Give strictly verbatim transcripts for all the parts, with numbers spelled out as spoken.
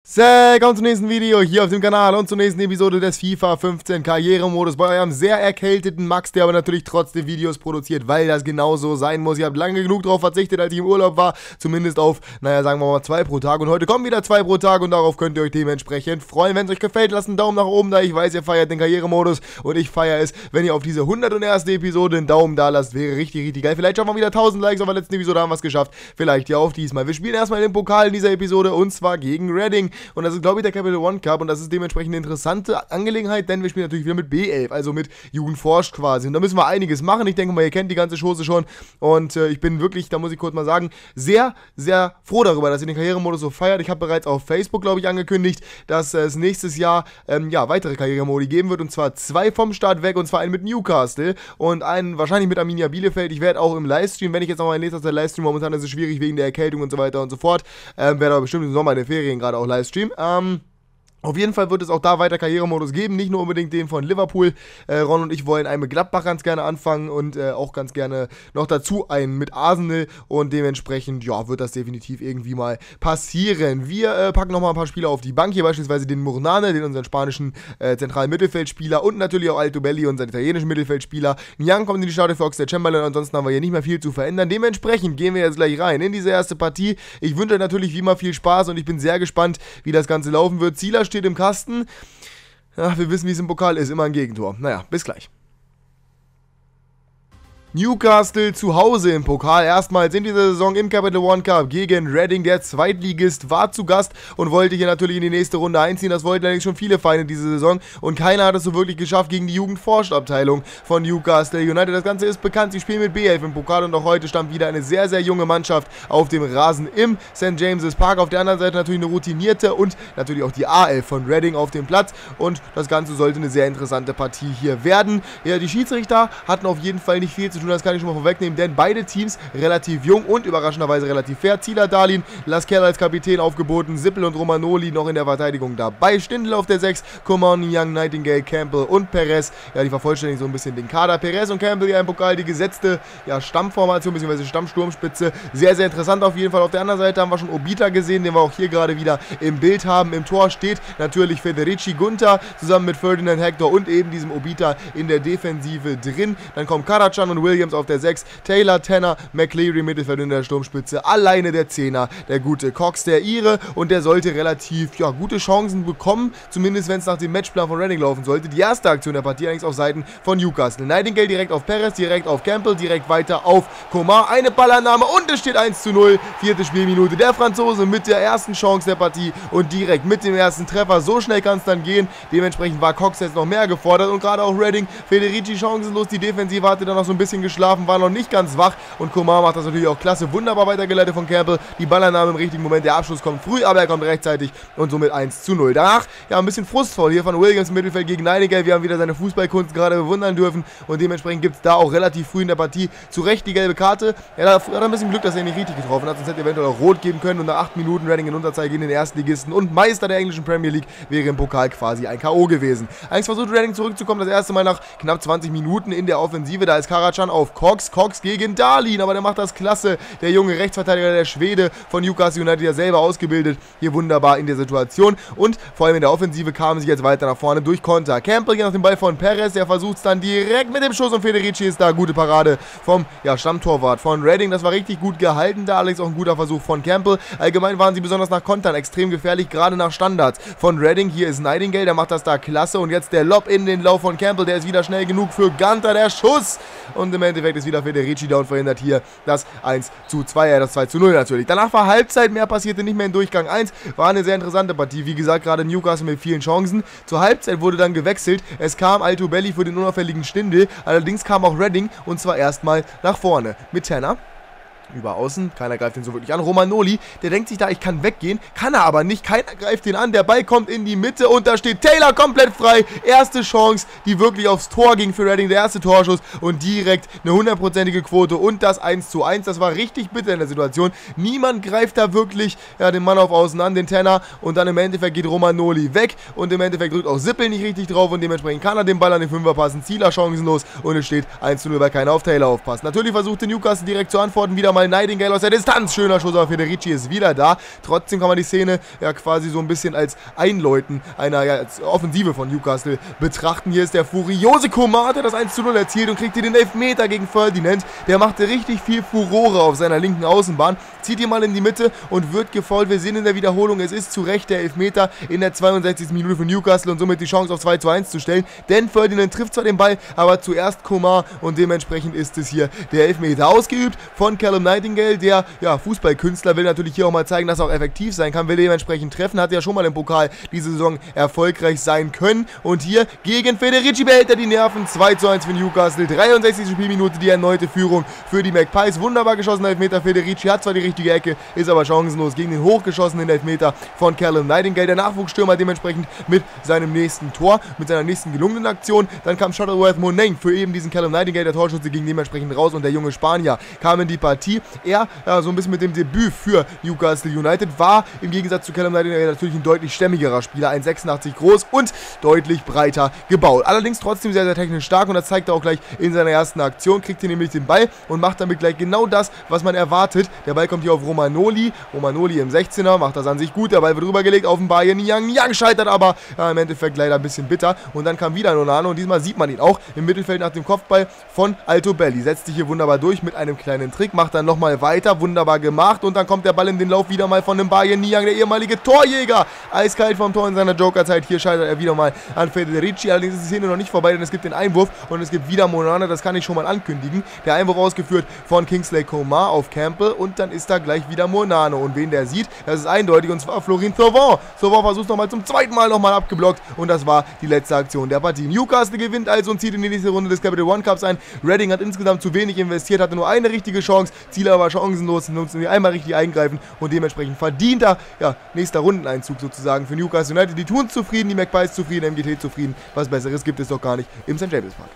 Willkommen zum nächsten Video hier auf dem Kanal und zur nächsten Episode des FIFA fünfzehn Karrieremodus bei eurem sehr erkälteten Max, der aber natürlich trotzdem Videos produziert, weil das genauso sein muss. Ihr habt lange genug darauf verzichtet, als ich im Urlaub war, zumindest auf, naja, sagen wir mal zwei pro Tag, und heute kommen wieder zwei pro Tag und darauf könnt ihr euch dementsprechend freuen. Wenn es euch gefällt, lasst einen Daumen nach oben da. Ich weiß, ihr feiert den Karrieremodus und ich feiere es, wenn ihr auf diese hunderterste Episode einen Daumen da lasst. Wäre richtig, richtig geil. Vielleicht schaffen wir wieder tausend Likes, auf der letzten Episode haben wir es geschafft. Vielleicht ja auch diesmal. Wir spielen erstmal den Pokal in dieser Episode und zwar gegen Reading. Und das ist, glaube ich, der Capital One Cup und das ist dementsprechend eine interessante Angelegenheit, denn wir spielen natürlich wieder mit B elf, also mit Jugendforscht quasi. Und da müssen wir einiges machen. Ich denke mal, ihr kennt die ganze Chose schon und äh, ich bin wirklich, da muss ich kurz mal sagen, sehr, sehr froh darüber, dass ihr den Karrieremodus so feiert. Ich habe bereits auf Facebook, glaube ich, angekündigt, dass äh, es nächstes Jahr ähm, ja, weitere Karrieremodi geben wird und zwar zwei vom Start weg und zwar einen mit Newcastle und einen wahrscheinlich mit Arminia Bielefeld. Ich werde auch im Livestream, wenn ich jetzt noch mal in nächster Zeit Livestream, momentan ist es schwierig wegen der Erkältung und so weiter und so fort, ähm, werde aber bestimmt im Sommer in den Ferien gerade auch Livestream. Ähm, Auf jeden Fall wird es auch da weiter Karrieremodus geben, nicht nur unbedingt den von Liverpool. Äh, Ron und ich wollen einen mit Gladbach ganz gerne anfangen und äh, auch ganz gerne noch dazu einen mit Arsenal und dementsprechend, ja, wird das definitiv irgendwie mal passieren. Wir äh, packen nochmal ein paar Spieler auf die Bank, hier beispielsweise den Murnane, den unseren spanischen äh, zentralen Mittelfeldspieler und natürlich auch Altobelli, unseren italienischen Mittelfeldspieler. Nyang kommt in die Startelf für Oxlade Chamberlain, ansonsten haben wir hier nicht mehr viel zu verändern. Dementsprechend gehen wir jetzt gleich rein in diese erste Partie. Ich wünsche euch natürlich wie immer viel Spaß und ich bin sehr gespannt, wie das Ganze laufen wird. Zieler steht im Kasten. Ja, wir wissen, wie es im Pokal ist. Immer ein Gegentor. Naja, bis gleich. Newcastle zu Hause im Pokal. Erstmals in dieser Saison im Capital One Cup gegen Reading. Der Zweitligist war zu Gast und wollte hier natürlich in die nächste Runde einziehen. Das wollten allerdings schon viele Vereine diese Saison und keiner hat es so wirklich geschafft gegen die Jugendforschtabteilung von Newcastle United. Das Ganze ist bekannt. Sie spielen mit B elf im Pokal und auch heute stand wieder eine sehr, sehr junge Mannschaft auf dem Rasen im Sankt James's Park. Auf der anderen Seite natürlich eine routinierte und natürlich auch die A elf von Reading auf dem Platz und das Ganze sollte eine sehr interessante Partie hier werden. Ja, die Schiedsrichter hatten auf jeden Fall nicht viel zu tun, das kann ich schon mal vorwegnehmen, denn beide Teams relativ jung und überraschenderweise relativ fair. Zieler Darlin, Lascelles als Kapitän aufgeboten, Sippel und Romagnoli noch in der Verteidigung dabei, Stindl auf der sechs, Coman, Young, Nightingale, Campbell und Perez, ja, die vervollständigen so ein bisschen den Kader. Perez und Campbell ja im Pokal die gesetzte ja, Stammformation bzw. Stammsturmspitze, sehr, sehr interessant auf jeden Fall. Auf der anderen Seite haben wir schon Obita gesehen, den wir auch hier gerade wieder im Bild haben. Im Tor steht natürlich Federici Gunter zusammen mit Ferdinand Hector und eben diesem Obita in der Defensive drin. Dann kommen Karacan und Williams auf der sechs, Taylor, Tanner, McCleary Mittelfeld in der Sturmspitze, alleine der Zehner, der gute Cox, der Ire, und der sollte relativ, ja, gute Chancen bekommen, zumindest wenn es nach dem Matchplan von Reading laufen sollte. Die erste Aktion der Partie allerdings auf Seiten von Newcastle. Nightingale direkt auf Perez, direkt auf Campbell, direkt weiter auf Coman, eine Ballannahme und es steht eins zu null, vierte Spielminute. Der Franzose mit der ersten Chance der Partie und direkt mit dem ersten Treffer, so schnell kann es dann gehen. Dementsprechend war Cox jetzt noch mehr gefordert und gerade auch Reading, Federici chancenlos, die Defensive hatte dann noch so ein bisschen geschlafen, war noch nicht ganz wach und Coman macht das natürlich auch klasse, wunderbar weitergeleitet von Campbell, die Ballannahme im richtigen Moment, der Abschluss kommt früh, aber er kommt rechtzeitig und somit eins zu null. Danach, ja, ein bisschen frustvoll hier von Williams im Mittelfeld gegen Nightingale, wir haben wieder seine Fußballkunst gerade bewundern dürfen und dementsprechend gibt es da auch relativ früh in der Partie zu Recht die gelbe Karte. Er hat ein bisschen Glück, dass er ihn nicht richtig getroffen hat, sonst hätte er eventuell auch rot geben können und nach acht Minuten Reading in Unterzahl gegen den Erstligisten und Meister der englischen Premier League wäre im Pokal quasi ein K O gewesen. Eigentlich versucht Reading zurückzukommen, das erste Mal nach knapp zwanzig Minuten in der Offensive, da ist Karacan auf Cox, Cox gegen Darlin, aber der macht das klasse, der junge Rechtsverteidiger, der Schwede von Newcastle United, ja selber ausgebildet, hier wunderbar in der Situation und vor allem in der Offensive kamen sie jetzt weiter nach vorne durch Konter. Campbell geht nach dem Ball von Perez, der versucht es dann direkt mit dem Schuss und Federici ist da, gute Parade vom ja, Stammtorwart von Reading, das war richtig gut gehalten, da allerdings auch ein guter Versuch von Campbell. Allgemein waren sie besonders nach Kontern extrem gefährlich, gerade nach Standards von Reading. Hier ist Nightingale, der macht das da klasse und jetzt der Lob in den Lauf von Campbell, der ist wieder schnell genug für Gunter, der Schuss und im Endeffekt ist wieder Federici da und verhindert hier das eins zu zwei, ja, das zwei zu null natürlich. Danach war Halbzeit, mehr passierte nicht mehr in Durchgang eins, war eine sehr interessante Partie, wie gesagt, gerade Newcastle mit vielen Chancen. Zur Halbzeit wurde dann gewechselt, es kam Altobelli für den unauffälligen Stindl, allerdings kam auch Reading und zwar erstmal nach vorne mit Tanner. Über außen, keiner greift ihn so wirklich an. Romagnoli, der denkt sich da, ich kann weggehen, kann er aber nicht, keiner greift ihn an, der Ball kommt in die Mitte und da steht Taylor komplett frei. Erste Chance, die wirklich aufs Tor ging für Reading, der erste Torschuss und direkt eine hundertprozentige Quote und das eins zu eins, das war richtig bitter in der Situation. Niemand greift da wirklich ja, den Mann auf außen an, den Tanner und dann im Endeffekt geht Romagnoli weg und im Endeffekt drückt auch Sippel nicht richtig drauf und dementsprechend kann er den Ball an den Fünfer passen, Zieler chancenlos und es steht eins zu null, weil keiner auf Taylor aufpasst. Natürlich versuchte Newcastle direkt zu antworten, wieder mal nochmal Nightingale aus der Distanz. Schöner Schuss, aber Federici ist wieder da. Trotzdem kann man die Szene ja quasi so ein bisschen als Einläuten einer ja, als Offensive von Newcastle betrachten. Hier ist der furiose Coman, der das eins zu null erzielt und kriegt hier den Elfmeter gegen Ferdinand. Der machte richtig viel Furore auf seiner linken Außenbahn. Zieht hier mal in die Mitte und wird gefoult. Wir sehen in der Wiederholung, es ist zu Recht der Elfmeter in der zweiundsechzigsten Minute für Newcastle und somit die Chance auf zwei zu eins zu stellen. Denn Ferdinand trifft zwar den Ball, aber zuerst Coman und dementsprechend ist es hier der Elfmeter. Ausgeübt von Callum Nightingale, der ja, Fußballkünstler, will natürlich hier auch mal zeigen, dass er auch effektiv sein kann, will dementsprechend treffen, hat ja schon mal im Pokal diese Saison erfolgreich sein können und hier gegen Federici behält er die Nerven. Zwei zu eins für Newcastle, dreiundsechzigste Spielminute, die erneute Führung für die Magpies. Wunderbar geschossener Elfmeter, Federici hat zwar die richtige Ecke, ist aber chancenlos gegen den hochgeschossenen Elfmeter von Callum Nightingale, der Nachwuchsstürmer dementsprechend mit seinem nächsten Tor, mit seiner nächsten gelungenen Aktion. Dann kam Shuttleworth Moneng für eben diesen Callum Nightingale, der Torschütze, ging dementsprechend raus und der junge Spanier kam in die Partie. Er, ja, so ein bisschen mit dem Debüt für Newcastle United, war im Gegensatz zu Callum Nightingale natürlich ein deutlich stämmigerer Spieler, eins Komma sechsundachtzig groß und deutlich breiter gebaut. Allerdings trotzdem sehr, sehr technisch stark und das zeigt er auch gleich in seiner ersten Aktion, kriegt hier nämlich den Ball und macht damit gleich genau das, was man erwartet. Der Ball kommt hier auf Romagnoli, Romagnoli im sechzehner, macht das an sich gut, der Ball wird rübergelegt auf den Bayern Niang, Niang scheitert aber ja, im Endeffekt leider ein bisschen bitter und dann kam wieder Nonano und diesmal sieht man ihn auch im Mittelfeld nach dem Kopfball von Altobelli. Setzt sich hier wunderbar durch mit einem kleinen Trick, macht dann nochmal weiter, wunderbar gemacht und dann kommt der Ball in den Lauf wieder mal von dem Bayern Niang, der ehemalige Torjäger, eiskalt vom Tor in seiner Jokerzeit. Hier scheitert er wieder mal an Federici, allerdings ist die Szene noch nicht vorbei, denn es gibt den Einwurf und es gibt wieder Monana, das kann ich schon mal ankündigen. Der Einwurf ausgeführt von Kingsley Coman auf Campbell und dann ist da gleich wieder Monano und wen der sieht, das ist eindeutig und zwar Florin Thauvin. Thauvin versucht nochmal zum zweiten Mal nochmal abgeblockt und das war die letzte Aktion der Partie. Newcastle gewinnt also und zieht in die nächste Runde des Capital One Cups ein. Reading hat insgesamt zu wenig investiert, hatte nur eine richtige Chance, Ziele aber chancenlos, nutzen wir einmal richtig eingreifen und dementsprechend verdienter, ja, nächster Rundeneinzug sozusagen für Newcastle United. Die tun zufrieden, die Magpies zufrieden, M G T zufrieden, was Besseres gibt es doch gar nicht im Sankt James Park.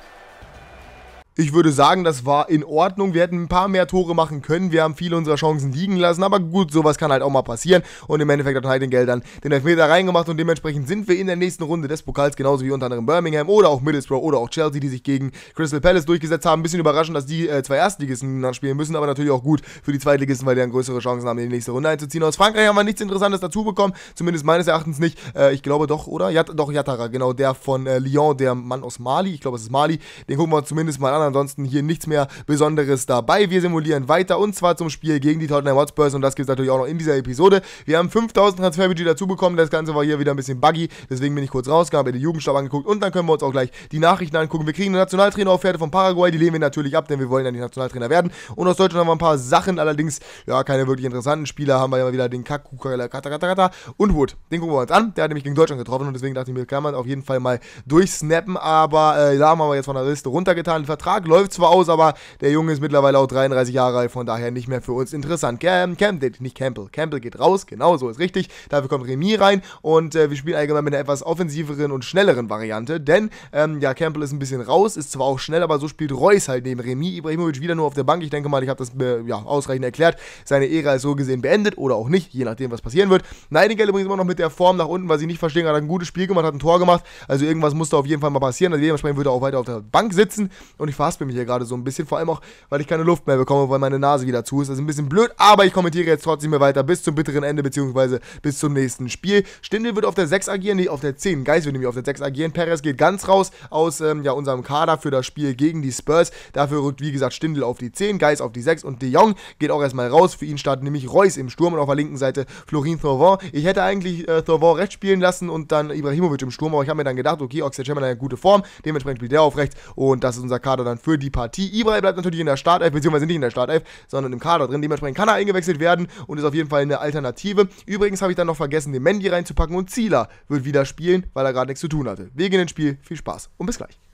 Ich würde sagen, das war in Ordnung. Wir hätten ein paar mehr Tore machen können. Wir haben viele unserer Chancen liegen lassen. Aber gut, sowas kann halt auch mal passieren. Und im Endeffekt hat Nightingale dann den Elfmeter reingemacht. Und dementsprechend sind wir in der nächsten Runde des Pokals. Genauso wie unter anderem Birmingham oder auch Middlesbrough oder auch Chelsea, die sich gegen Crystal Palace durchgesetzt haben. Ein bisschen überraschend, dass die äh, zwei Erstligisten dann spielen müssen. Aber natürlich auch gut für die Zweitligisten, weil die dann größere Chancen haben, in die nächste Runde einzuziehen. Aus Frankreich haben wir nichts Interessantes dazu bekommen. Zumindest meines Erachtens nicht. Äh, ich glaube doch, oder? Ja, doch, Yattara. Genau, der von äh, Lyon, der Mann aus Mali. Ich glaube, es ist Mali. Den gucken wir uns zumindest mal an. Ansonsten hier nichts mehr Besonderes dabei. Wir simulieren weiter und zwar zum Spiel gegen die Tottenham Hotspurs und das gibt es natürlich auch noch in dieser Episode. Wir haben fünftausend Transferbudget dazu bekommen, das Ganze war hier wieder ein bisschen buggy, deswegen bin ich kurz rausgegangen, habe den Jugendstab angeguckt und dann können wir uns auch gleich die Nachrichten angucken. Wir kriegen eine Nationaltrainer-Offerte von Paraguay, die lehnen wir natürlich ab, denn wir wollen ja nicht Nationaltrainer werden und aus Deutschland haben wir ein paar Sachen, allerdings ja keine wirklich interessanten Spieler, haben wir ja wieder den Kaku, Kata und Wood. Den gucken wir uns an, der hat nämlich gegen Deutschland getroffen und deswegen dachte ich mir, kann man auf jeden Fall mal durchsnappen, aber äh, da haben wir jetzt von der Liste runtergetan. Der Vertrag läuft zwar aus, aber der Junge ist mittlerweile auch dreiunddreißig Jahre alt, von daher nicht mehr für uns interessant. Cam, Cam, nicht Campbell. Campbell geht raus, genau so ist richtig. Dafür kommt Remy rein und äh, wir spielen allgemein mit einer etwas offensiveren und schnelleren Variante, denn ähm, ja, Campbell ist ein bisschen raus, ist zwar auch schnell, aber so spielt Reus halt neben Remy. Ibrahimovic wieder nur auf der Bank. Ich denke mal, ich habe das äh, ja, ausreichend erklärt. Seine Ära ist so gesehen beendet oder auch nicht, je nachdem, was passieren wird. Nightingale übrigens immer noch mit der Form nach unten, was ich nicht verstehe, hat ein gutes Spiel gemacht, hat ein Tor gemacht, also irgendwas musste auf jeden Fall mal passieren, also dementsprechend wird er auch weiter auf der Bank sitzen und ich verhaspel mich hier gerade so ein bisschen, vor allem auch, weil ich keine Luft mehr bekomme, weil meine Nase wieder zu ist. Das ist ein bisschen blöd, aber ich kommentiere jetzt trotzdem mehr weiter bis zum bitteren Ende, beziehungsweise bis zum nächsten Spiel. Stindl wird auf der sechs agieren, nee, auf der zehn. Geist wird nämlich auf der sechs agieren. Perez geht ganz raus aus ähm, ja, unserem Kader für das Spiel gegen die Spurs. Dafür rückt, wie gesagt, Stindl auf die zehn, Geist auf die sechs und De Jong geht auch erstmal raus. Für ihn startet nämlich Reus im Sturm und auf der linken Seite Florin Thauvin. Ich hätte eigentlich äh, Thauvin rechts spielen lassen und dann Ibrahimovic im Sturm, aber ich habe mir dann gedacht, okay, Oxlade-Chamberlain hat eine gute Form, dementsprechend spielt der auf rechts und das ist unser Kader dann für die Partie. Ibra bleibt natürlich in der Startelf, beziehungsweise nicht in der Startelf, sondern im Kader drin. Dementsprechend kann er eingewechselt werden und ist auf jeden Fall eine Alternative. Übrigens habe ich dann noch vergessen, den Mendy reinzupacken und Zieler wird wieder spielen, weil er gerade nichts zu tun hatte. Wir gehen ins Spiel, viel Spaß und bis gleich.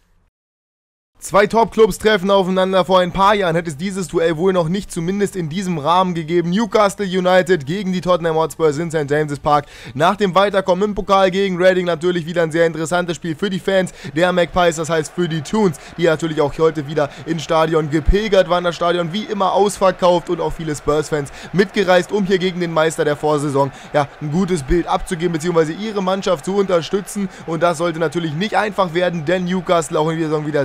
Zwei Top-Clubs treffen aufeinander. Vor ein paar Jahren hätte es dieses Duell wohl noch nicht zumindest in diesem Rahmen gegeben. Newcastle United gegen die Tottenham Hotspurs in Sankt James Park. Nach dem Weiterkommen im Pokal gegen Reading natürlich wieder ein sehr interessantes Spiel für die Fans der Magpies, das heißt für die Toons, die natürlich auch heute wieder ins Stadion gepilgert waren. Das Stadion wie immer ausverkauft und auch viele Spurs-Fans mitgereist, um hier gegen den Meister der Vorsaison ja, ein gutes Bild abzugeben, beziehungsweise ihre Mannschaft zu unterstützen. Und das sollte natürlich nicht einfach werden, denn Newcastle auch in dieser Saison wieder sehr, sehr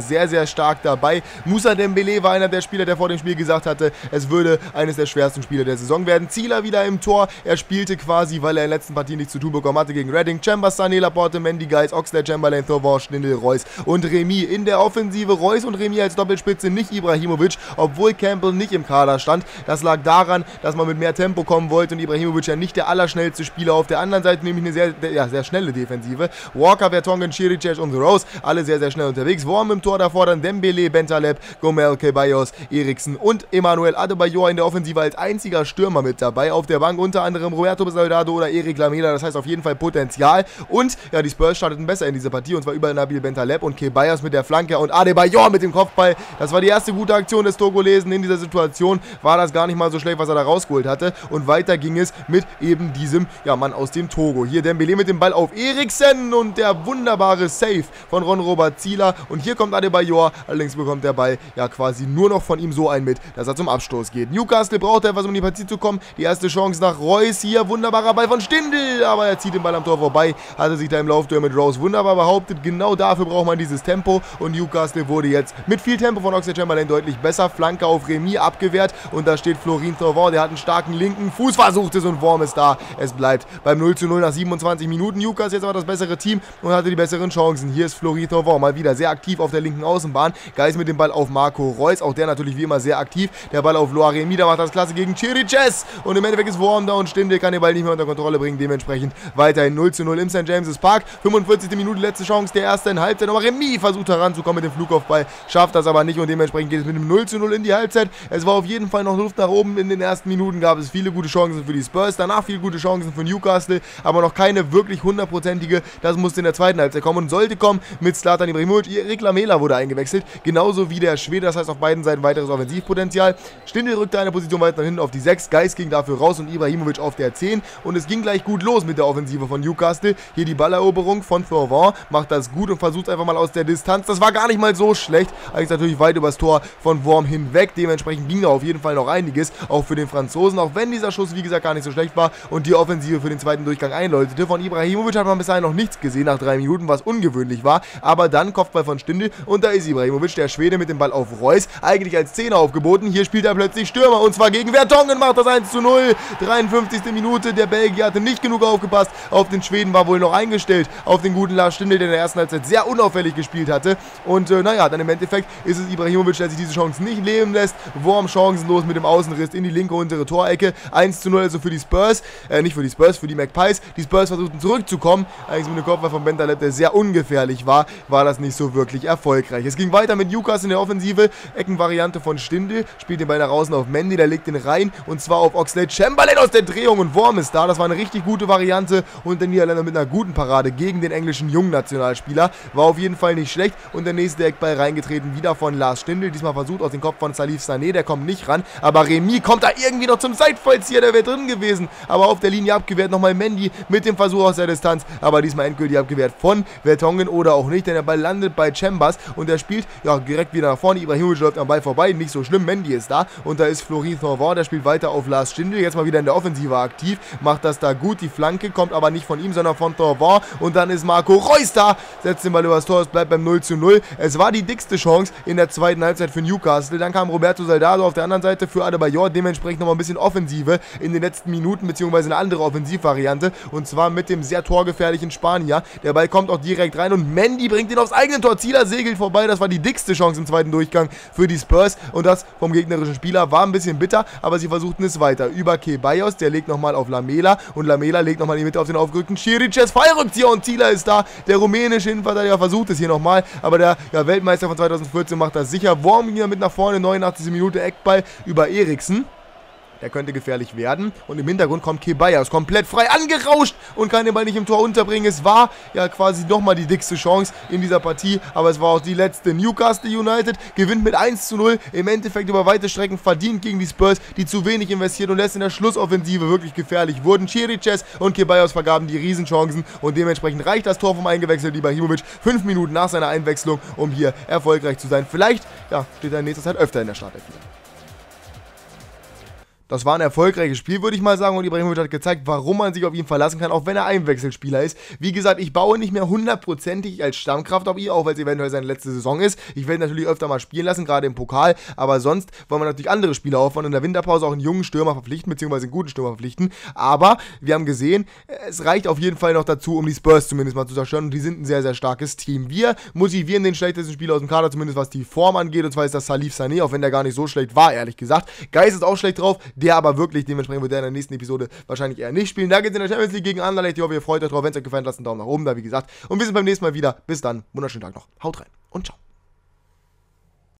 sehr stark dabei. Moussa Dembélé war einer der Spieler, der vor dem Spiel gesagt hatte, es würde eines der schwersten Spiele der Saison werden. Zieler wieder im Tor. Er spielte quasi, weil er in den letzten Partien nichts zu tun bekommen hatte, gegen Reading. Chambers, Sané, Laporte, Mendy, Geis, Oxlade-Chamberlain, Thauvin, Stindl, Reus und Remy. In der Offensive Reus und Remy als Doppelspitze, nicht Ibrahimovic, obwohl Campbell nicht im Kader stand. Das lag daran, dass man mit mehr Tempo kommen wollte und Ibrahimovic ja nicht der allerschnellste Spieler auf der anderen Seite, nämlich eine sehr, ja, sehr schnelle Defensive. Walker, Vertonghen, Chiriches und The Rose, alle sehr, sehr schnell unterwegs. Worm im Tor davor, dann Dembélé, Bentaleb, Gomel, Ceballos, Eriksen und Emmanuel Adebayor in der Offensive als einziger Stürmer mit dabei. Auf der Bank unter anderem Roberto Soldado oder Eric Lamela, das heißt auf jeden Fall Potenzial. Und ja, die Spurs starteten besser in dieser Partie, und zwar über Nabil Bentaleb und Ceballos mit der Flanke und Adebayor mit dem Kopfball. Das war die erste gute Aktion des Togolesen. In dieser Situation war das gar nicht mal so schlecht, was er da rausgeholt hatte. Und weiter ging es mit eben diesem ja, Mann aus dem Togo. Hier Dembélé mit dem Ball auf Eriksen und der wunderbare Save von Ron-Robert Zieler. Und hier kommt Adebayor, allerdings bekommt der Ball ja quasi nur noch von ihm so ein mit, dass er zum Abstoß geht. Newcastle braucht etwas, um in die Partie zu kommen. Die erste Chance nach Reus, hier wunderbarer Ball von Stindl, aber er zieht den Ball am Tor vorbei, hatte sich da im Laufduell mit Rose wunderbar behauptet. Genau dafür braucht man dieses Tempo, und Newcastle wurde jetzt mit viel Tempo von Oxlade-Chamberlain deutlich besser. Flanke auf Remy abgewehrt, und da steht Florin Thauvin, der hat einen starken linken Fuß, versucht es, und Worm ist da. Es bleibt beim null zu null nach siebenundzwanzig Minuten. Newcastle jetzt aber das bessere Team und hatte die besseren Chancen. Hier ist Florin Thauvin mal wieder sehr aktiv auf der linken Außenbahn. Geis mit dem Ball auf Marco Reus, auch der natürlich wie immer sehr aktiv. Der Ball auf Loa Remy, der macht das klasse gegen Chiriches, und im Endeffekt ist Worm da und Stindl kann den Ball nicht mehr unter Kontrolle bringen. Dementsprechend weiterhin null zu null im Sankt James's Park. fünfundvierzigste Minute, letzte Chance der ersten Halbzeit. Nochmal Remy versucht heranzukommen mit dem Flugkopfball, schafft das aber nicht, und dementsprechend geht es mit dem null zu null in die Halbzeit. Es war auf jeden Fall noch Luft nach oben. In den ersten Minuten gab es viele gute Chancen für die Spurs, danach viele gute Chancen für Newcastle, aber noch keine wirklich hundertprozentige. Das musste in der zweiten Halbzeit kommen und sollte kommen mit Zlatan Ibrahimovic. Eric Lamela wurde eingewechselt, genauso wie der Schwede, das heißt auf beiden Seiten weiteres Offensivpotenzial. Stindl rückte eine Position weiter nach hinten auf die sechs, Geis ging dafür raus und Ibrahimovic auf der zehn, und es ging gleich gut los mit der Offensive von Newcastle. Hier die Balleroberung von Thauvin, macht das gut und versucht einfach mal aus der Distanz. Das war gar nicht mal so schlecht, eigentlich natürlich weit übers Tor von Worm hinweg. Dementsprechend ging da auf jeden Fall noch einiges, auch für den Franzosen, auch wenn dieser Schuss wie gesagt gar nicht so schlecht war und die Offensive für den zweiten Durchgang einläutete. Von Ibrahimovic hat man bis dahin noch nichts gesehen nach drei Minuten, was ungewöhnlich war, aber dann Kopfball von Stindl, und da ist Ibrahimovic, der Schwede, mit dem Ball auf Reus, eigentlich als Zehner aufgeboten. Hier spielt er plötzlich Stürmer, und zwar gegen Vertonghen, macht das eins zu null. dreiundfünfzigste Minute, der Belgier hatte nicht genug aufgepasst auf den Schweden, war wohl noch eingestellt auf den guten Lars Stindl, der in der ersten Halbzeit sehr unauffällig gespielt hatte, und äh, naja, dann im Endeffekt ist es Ibrahimovic, der sich diese Chance nicht leben lässt. Worm chancenlos mit dem Außenriss in die linke untere Torecke, eins zu null also für die Spurs, äh, nicht für die Spurs, für die Magpies. Die Spurs versuchten zurückzukommen, eigentlich mit dem Kopfball von Bentaleb, der sehr ungefährlich war, war das nicht so wirklich erfolgreich. Es ging weiter mit Newcastle in der Offensive, Eckenvariante von Stindl, spielt den Ball nach außen auf Mendy, der legt den rein, und zwar auf Oxlade-Chamberlain aus der Drehung, und Worm ist da. Das war eine richtig gute Variante, und der Niederländer mit einer guten Parade gegen den englischen jungen Nationalspieler, war auf jeden Fall nicht schlecht, und der nächste Eckball reingetreten, wieder von Lars Stindl, diesmal versucht aus dem Kopf von Salif Sané, der kommt nicht ran, aber Remy kommt da irgendwie noch zum Seitfallzieher, der wäre drin gewesen, aber auf der Linie abgewehrt, nochmal Mendy mit dem Versuch aus der Distanz, aber diesmal endgültig abgewehrt von Vertonghen oder auch nicht, denn der Ball landet bei Chambers, und der spielt ja direkt wieder nach vorne. Ibrahimovic läuft am Ball vorbei, nicht so schlimm, Mendy ist da, und da ist Florin Thauvin, der spielt weiter auf Lars Stindl, jetzt mal wieder in der Offensive aktiv, macht das da gut, die Flanke kommt aber nicht von ihm, sondern von Thauvin, und dann ist Marco Reus da, setzt den Ball übers Tor, es bleibt beim null zu null. Es war die dickste Chance in der zweiten Halbzeit für Newcastle, dann kam Roberto Soldado auf der anderen Seite für Adebayor, dementsprechend nochmal ein bisschen Offensive in den letzten Minuten, beziehungsweise eine andere Offensivvariante, und zwar mit dem sehr torgefährlichen Spanier. Der Ball kommt auch direkt rein, und Mendy bringt ihn aufs eigene Tor, Zieler segelt vorbei, das war die dickste Chance im zweiten Durchgang für die Spurs, und das vom gegnerischen Spieler war ein bisschen bitter, aber sie versuchten es weiter. Über Ceballos, der legt nochmal auf Lamela, und Lamela legt nochmal in die Mitte auf den aufgerückten Chiriches, Fallrückzieher, und Zieler ist da, der rumänische Innenverteidiger versucht es hier nochmal, aber der ja, Weltmeister von zweitausendvierzehn macht das sicher. Worm ging mit nach vorne, neunundachtzigste Minute, Eckball über Eriksen. Der könnte gefährlich werden, und im Hintergrund kommt Ceballos komplett frei angerauscht und kann den Ball nicht im Tor unterbringen. Es war ja quasi nochmal die dickste Chance in dieser Partie, aber es war auch die letzte. Newcastle United gewinnt mit eins zu null, im Endeffekt über weite Strecken verdient gegen die Spurs, die zu wenig investiert und erst in der Schlussoffensive wirklich gefährlich wurden. Chiriches und Ceballos vergaben die Riesenchancen, und dementsprechend reicht das Tor vom eingewechselten Ibrahimovic fünf Minuten nach seiner Einwechslung, um hier erfolgreich zu sein. Vielleicht ja, steht er in nächster Zeit öfter in der Startelf wieder. Das war ein erfolgreiches Spiel, würde ich mal sagen, und Ibrahimovic hat gezeigt, warum man sich auf ihn verlassen kann, auch wenn er Einwechselspieler ist. Wie gesagt, ich baue nicht mehr hundertprozentig als Stammkraft auf ihn, auch weil es eventuell seine letzte Saison ist. Ich werde natürlich öfter mal spielen lassen, gerade im Pokal, aber sonst wollen wir natürlich andere Spieler aufbauen und in der Winterpause auch einen jungen Stürmer verpflichten, beziehungsweise einen guten Stürmer verpflichten. Aber wir haben gesehen, es reicht auf jeden Fall noch dazu, um die Spurs zumindest mal zu zerstören, und die sind ein sehr, sehr starkes Team. Wir motivieren den schlechtesten Spieler aus dem Kader, zumindest was die Form angeht, und zwar ist das Salif Sané, auch wenn der gar nicht so schlecht war, ehrlich gesagt. Geist ist auch schlecht drauf, der aber wirklich, dementsprechend wird der in der nächsten Episode wahrscheinlich eher nicht spielen. Da geht es in der Champions League gegen Anderlecht. Ich hoffe, ihr freut euch drauf. Wenn es euch gefallen hat, lasst einen Daumen nach oben da, wie gesagt. Und wir sehen beim nächsten Mal wieder. Bis dann. Wunderschönen Tag noch. Haut rein und ciao.